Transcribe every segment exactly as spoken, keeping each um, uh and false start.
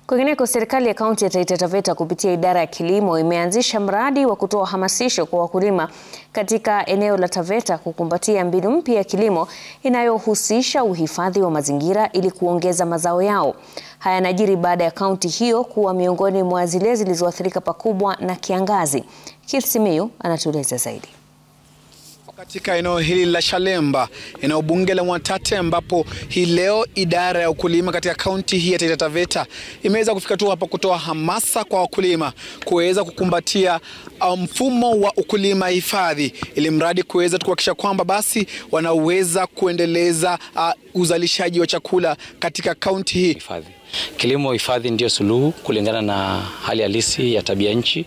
Kwingineko, serikali ya kaunti ya Taita Taveta kupitia idara ya kilimo imeanzisha mradi wa kutoa hamasisho kwa wakulima katika eneo la Taveta kukumbatia mbinu mpya ya kilimo inayohusisha uhifadhi wa mazingira ili kuongeza mazao yao. Haya yanajiri baada ya kaunti hiyo kuwa miongoni mwa zile zilizoathirika pakubwa na kiangazi. Kilimo anatueleza zaidi. Katika eneo hili la Shalemba, eneo bunge la Mwatate, ambapo hii leo idara ya ukulima katika kaunti hii ya Taita Taveta imeweza kufika tu hapa kutoa hamasa kwa wakulima kuweza kukumbatia mfumo wa ukulima hifadhi, ili mradi kuweza kuhakikisha kwamba basi wanaweza kuendeleza uh, uzalishaji wa chakula katika kaunti hii. Hifadhi. Kilimo hifadhi ndio suluhu kulingana na hali halisi ya tabia nchi,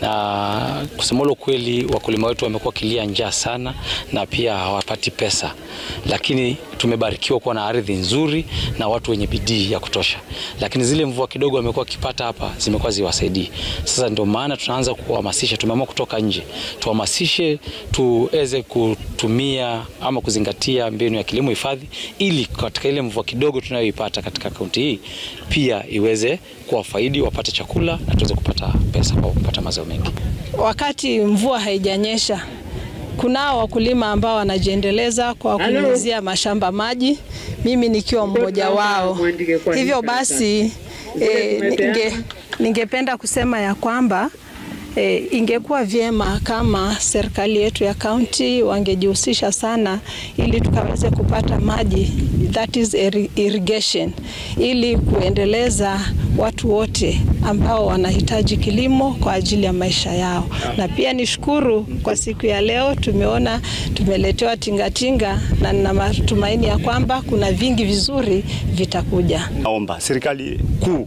na kusema kweli wakulima wetu wamekuwa kilia njaa sana na pia hawapati pesa, lakini tumebarikiwa kuwa na ardhi nzuri na watu wenye bidii ya kutosha, lakini zile mvua kidogo wamekuwa kipata hapa zimekuwa ziwasaidii. Sasa ndio maana tunaanza kuhamasisha, tumeamua kutoka nje tuhamasishe tuweze kutumia ama kuzingatia mbinu ya kilimo hifadhi, ili katika ile mvua kidogo tunayoipata katika kaunti hii pia iweze kuwafaidi, wapate chakula na tuweze kupata pesa au kupata mazao mengi. Wakati mvua haijanyesha, kunao wakulima ambao wanajiendeleza kwa kunyunyizia mashamba maji, mimi nikiwa mmoja wao. Hivyo basi e, ninge, ningependa kusema ya kwamba E, ingekuwa vyema kama serikali yetu ya kaunti wangejihusisha sana ili tukaweze kupata maji, that is irrigation, ili kuendeleza watu wote ambao wanahitaji kilimo kwa ajili ya maisha yao. Na pia nishukuru kwa siku ya leo tumeona tumeletewa tingatinga, na nina matumaini ya kwamba kuna vingi vizuri vitakuja. Naomba serikali kuu,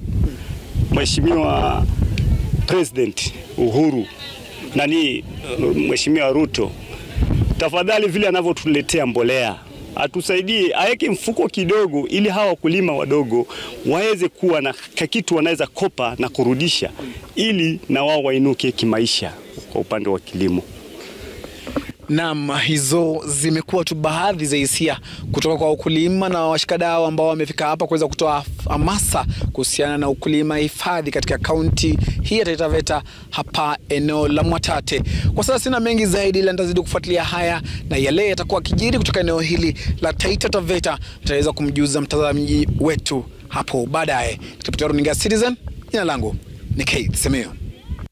Mheshimiwa President Uhuru nani Mheshimiwa Ruto, tafadhali vile anavyotuletea mbolea atusaidie, aweke mfuko kidogo ili hawa wakulima wadogo waweze kuwa na kitu wanaweza kopa na kurudisha, ili na wao wainuke kimaisha kwa upande wa kilimo. Naam, hizo zimekuwa tu baadhi za hisia kutoka kwa wakulima na washikadau ambao wamefika hapa kuweza kutoa hamasa kuhusiana na ukulima hifadhi katika kaunti hii ya Taita Taveta hapa eneo la Mwatate. Kwa sasa sina mengi zaidi, ila nitazidi kufuatilia haya na yale yatakuwa kijiri kutoka eneo hili la Taita Taveta. Tutaweza kumjuza mtazamaji wetu hapo baadaye. Kupitia runinga Citizen, jina langu ni Kilimo.